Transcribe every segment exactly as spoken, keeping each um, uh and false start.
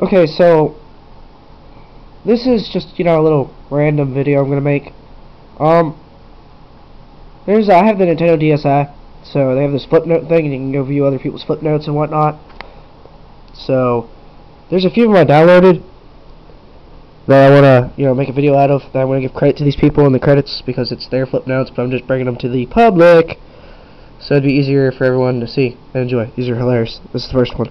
Okay, so this is just, you know, a little random video I'm gonna make. Um, there's I have the Nintendo D S i, so they have this Flipnote thing, and you can go view other people's Flipnotes and whatnot. So there's a few of them I downloaded that I wanna, you know, make a video out of. That I wanna give credit to these people in the credits because it's their Flipnotes, but I'm just bringing them to the public, so it'd be easier for everyone to see and enjoy. These are hilarious. This is the first one.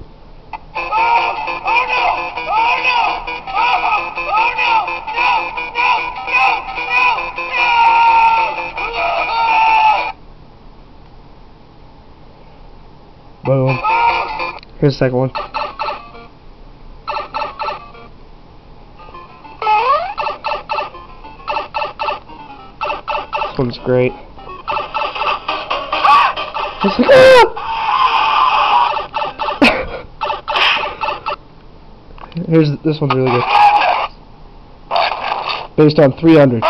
Boom. Here's the second one. This one's great. It's like, ah! Here's this one's really good. Based on three hundred.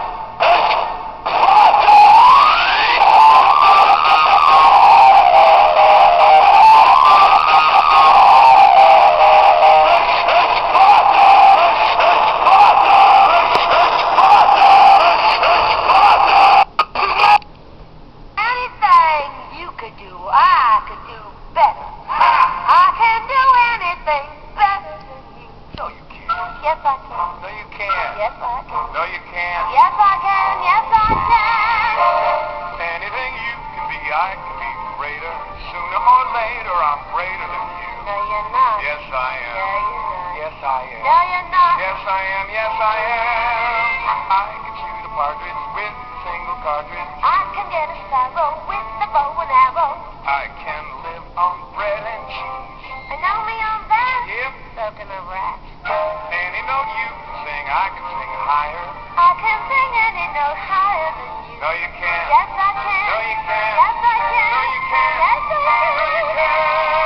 Yes, I can. No, you can't. Yes, I can. No, you can't. Yes, I can. Yes, I can. Anything you can be, I can be greater. Sooner or later, I'm greater than you. No, you're not. Yes, I am. No, you're not. Yes, I am. No, you're not. Yes, I am. Yes, I am. I can shoot a partridge with a single cartridge. I can get a sparrow with a bow and arrow. I can live on bread and cheese. And only on that. Yep. Spoken of rats. Any note you can sing, I can sing higher. I can sing any note higher than you. No, you can't. Yes, I can. No, you can't. Yes, I can. No, you can't. Yes, I can. No, you can't.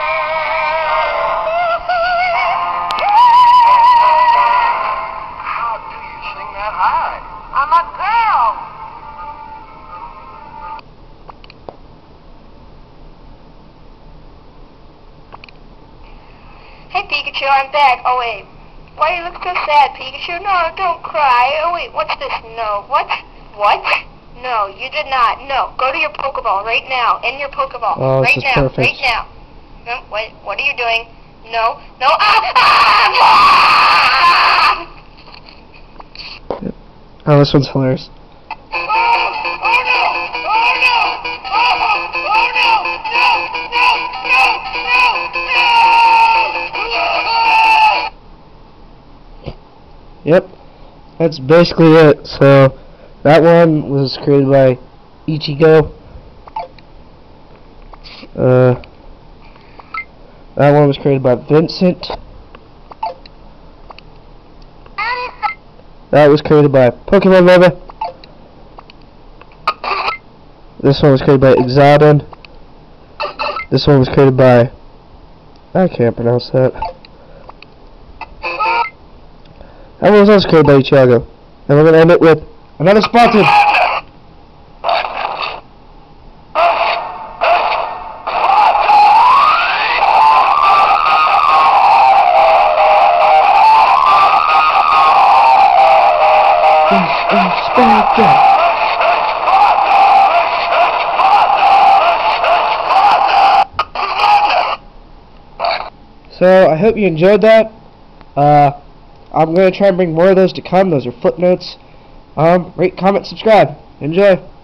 How do you sing that high? I'm a girl. Hey, Pikachu, I'm back. Oh, wait. Why do you look so sad, Pikachu? No, don't cry. Oh, wait, what's this? No. What? What? No, you did not. No. Go to your Pokeball right now. In your Pokeball. Oh, this right is now. perfect. Right now. No, what? What are you doing? No. No. Ah! Ah! Oh, this one's hilarious. Yep, that's basically it. So that one was created by Ichigo. Uh, that one was created by Vincent. That was created by Pokemon Lover. This one was created by Exodon. This one was created by, I can't pronounce that. That one was also created by Ichigo. And we're going to end it with another Spartan. Spartan. So I hope you enjoyed that. Uh, I'm going to try and bring more of those to come. Those are Flipnotes. Um, rate, comment, subscribe. Enjoy.